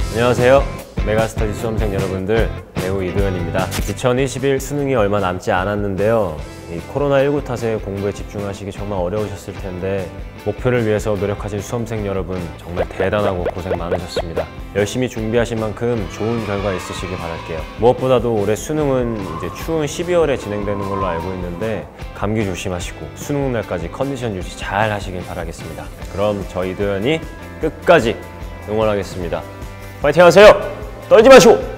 안녕하세요. 메가스터디 수험생 여러분들, 배우 이도현입니다. 2021 수능이 얼마 남지 않았는데요. 이 코로나19 탓에 공부에 집중하시기 정말 어려우셨을 텐데 목표를 위해서 노력하신 수험생 여러분 정말 대단하고 고생 많으셨습니다. 열심히 준비하신 만큼 좋은 결과 있으시길 바랄게요. 무엇보다도 올해 수능은 이제 추운 12월에 진행되는 걸로 알고 있는데 감기 조심하시고 수능 날까지 컨디션 유지 잘 하시길 바라겠습니다. 그럼 저 이도현이 끝까지 응원하겠습니다. 파이팅 하세요! 떨지 마시고!